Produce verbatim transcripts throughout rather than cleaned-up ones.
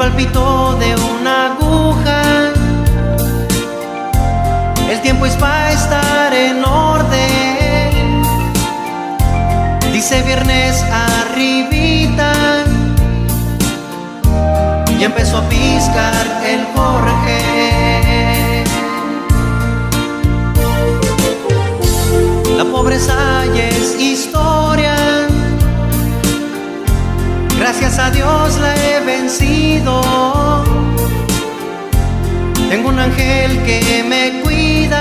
palpito de una aguja. El tiempo es para estar en orden. Dice viernes arribita, y empezó a piscar el Jorge. La pobreza ya es historia, gracias a Dios la he vencido. Tengo un ángel que me cuida,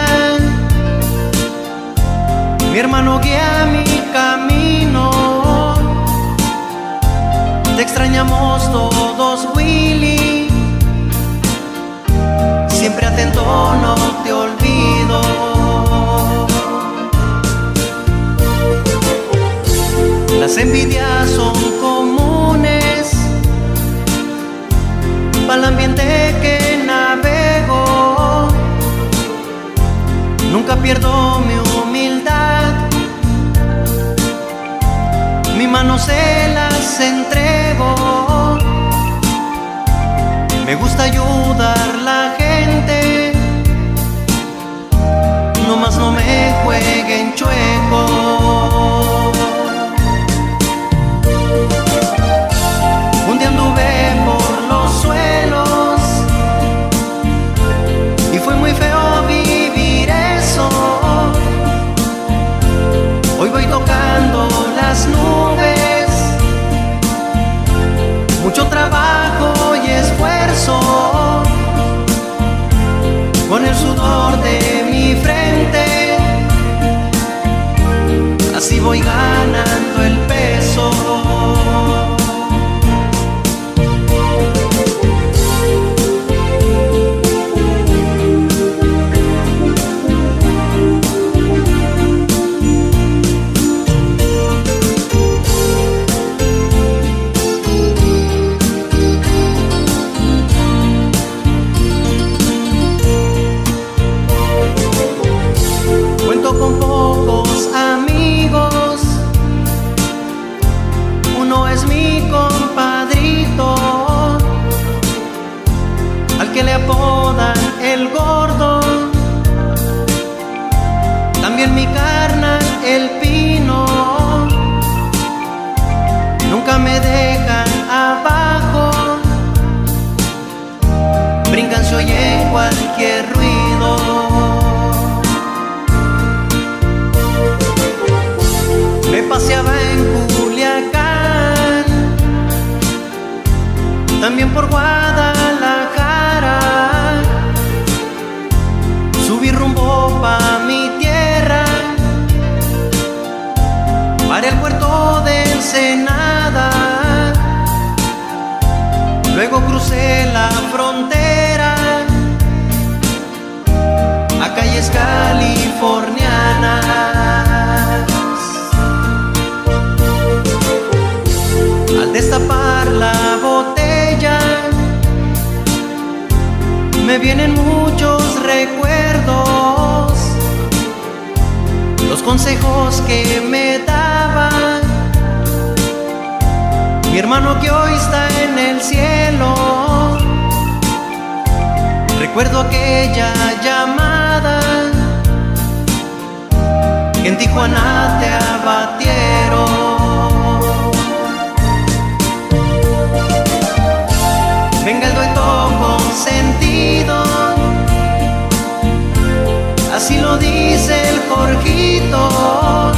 mi hermano guía mi camino. Te extrañamos todos, Willy, siempre atento, no te olvido. Las envidias son comunes para el ambiente que navego. Nunca pierdo mi humildad, mi mano se las entrego. Me gusta ayudar a la gente, nomás no me jueguen chueco. Un día anduve por los suelos y fue muy feo vivir eso. Hoy voy tocando las nubes, mucho trabajo y esfuerzo. Con el sudor de mi frente, así voy ganando el peso. Con pocos amigos, uno es mi compadrito, al que le apodan el gordo, también mi carnal el Pino. Nunca me dejan abajo, brincan se oye en cualquier ruido. Me paseaba en Culiacán, también por Guadalajara. Subí rumbo pa' mi tierra, para el puerto de Ensenada. Luego crucé la frontera a calles californianas. Al destapar la botella me vienen muchos recuerdos, los consejos que me daba mi hermano que hoy está en el cielo. Recuerdo aquella llamada que en Tijuana te abatieron. Venga el dueto consentido, así lo dice el Jorgito.